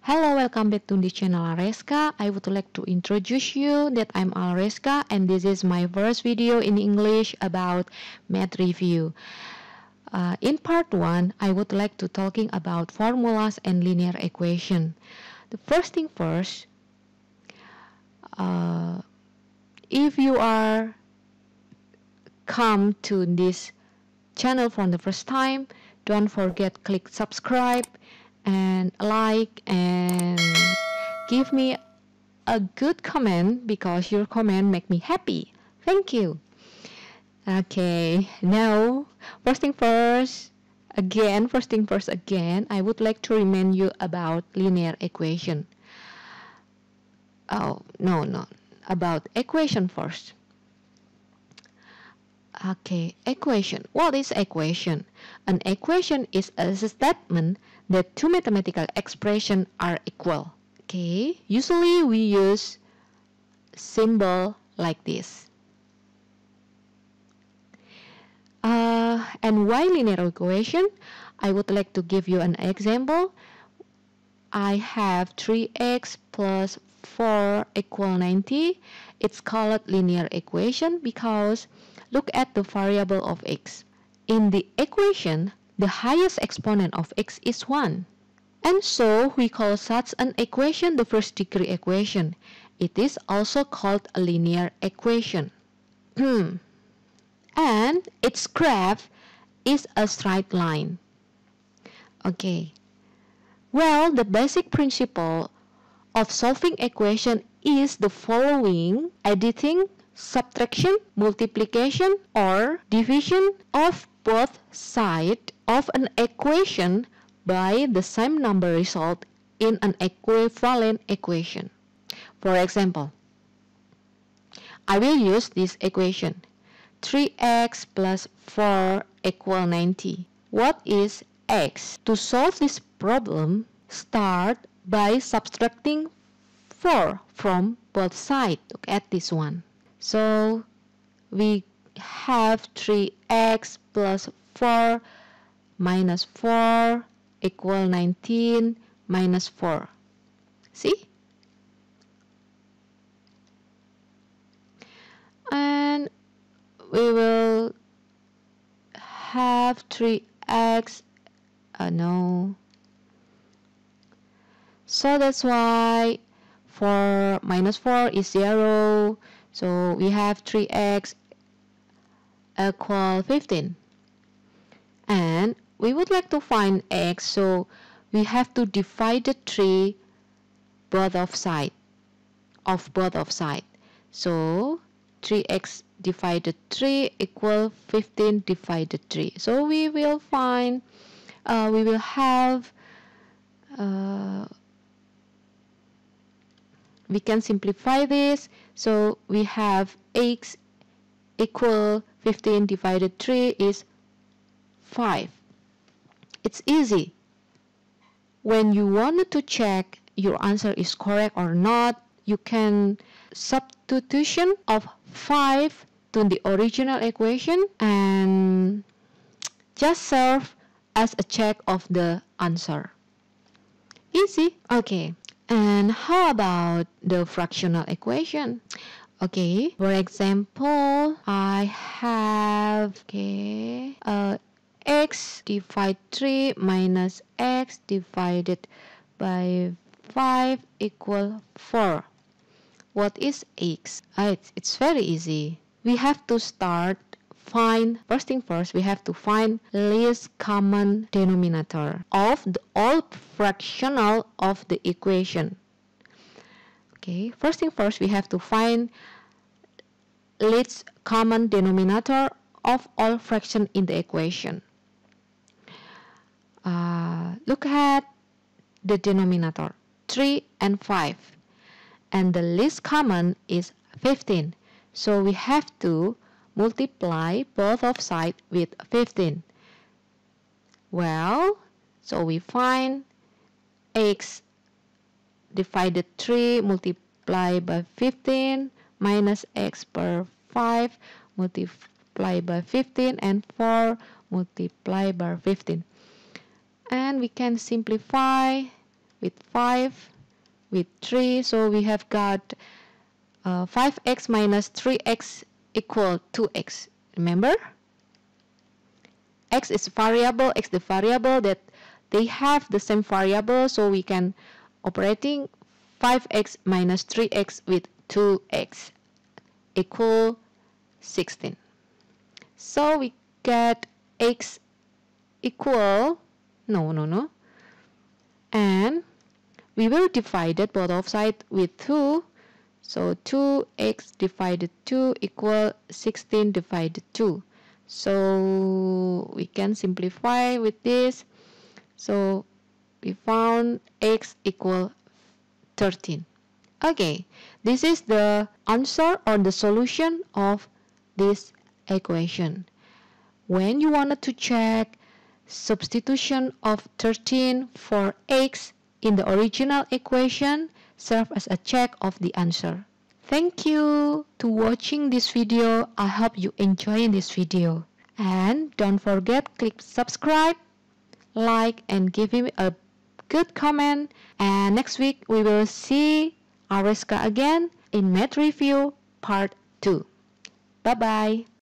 Hello, welcome back to the channel Areska. I would like to introduce you that I'm Areska and this is my first video in English about math review. In part 1, I would like to talking about formulas and linear equation. The first thing first, if you are come to this channel for the first time, don't forget click subscribe and like and give me a good comment because your comment make me happy. Thank you. Okay, now first thing first again, I would like to remind you about linear equation. Oh, no, about equation first. Okay, equation. What is equation? An equation is a statement that two mathematical expressions are equal. Okay, usually we use symbol like this. And why linear equation? I would like to give you an example. I have 3x plus 4 equal 90. It's called linear equation because look at the variable of x. In the equation, the highest exponent of x is 1. And so we call such an equation the first degree equation. It is also called a linear equation. And its graph is a straight line. Okay. Well, the basic principle of solving equation is the following: addition, subtraction, multiplication, or division of both sides of an equation by the same number result in an equivalent equation. For example, I will use this equation. 3x plus 4 equal 90. What is x? To solve this problem, start by subtracting 4 from both sides. Look at this one. So we have 3x plus 4 minus 4 equal 19 minus 4. See? And we will have 3x, so that's why 4 minus 4 is 0, so we have 3x equal 15. And we would like to find x, so we have to divide the 3 both of sides. So 3x divided 3 equal 15 divided 3. So we will find, we will have, we can simplify this. So we have x equal 15 divided 3 is 5. It's easy. When you wanted to check your answer is correct or not, you can substitution of 5 to the original equation and just serve as a check of the answer. Easy. Okay. And how about the fractional equation? Okay. For example, I have x divided 3 minus x divided by 5 equal 4. What is x? It's very easy. We have to first thing first, we have to find least common denominator of all fractional of the equation. Okay, first thing first, we have to find least common denominator of all fraction in the equation. Look at the denominator, 3 and 5. And the least common is 15. So we have to multiply both of sides with 15. Well, so we find x divided 3 multiplied by 15 minus x per 5 multiplied by 15 and 4 multiplied by 15. And we can simplify with 5, with 3. So we have got 5x minus 3x equal 2x. Remember? X is variable, x the variable that they have the same variable, so we can operating 5x minus 3x with 2x equal 16. So we get x equal, no, and we will divide both of sides with 2. So 2x divided 2 equal 16 divided 2. So we can simplify with this. So we found x equal 13. Okay, this is the answer or the solution of this equation. When you wanted to check substitution of 13 for x in the original equation, serve as a check of the answer. Thank you to watching this video. I hope you enjoy this video. And don't forget click subscribe, like, and give me a good comment. And next week we will see Ariska again in Math Review Part 2. Bye bye.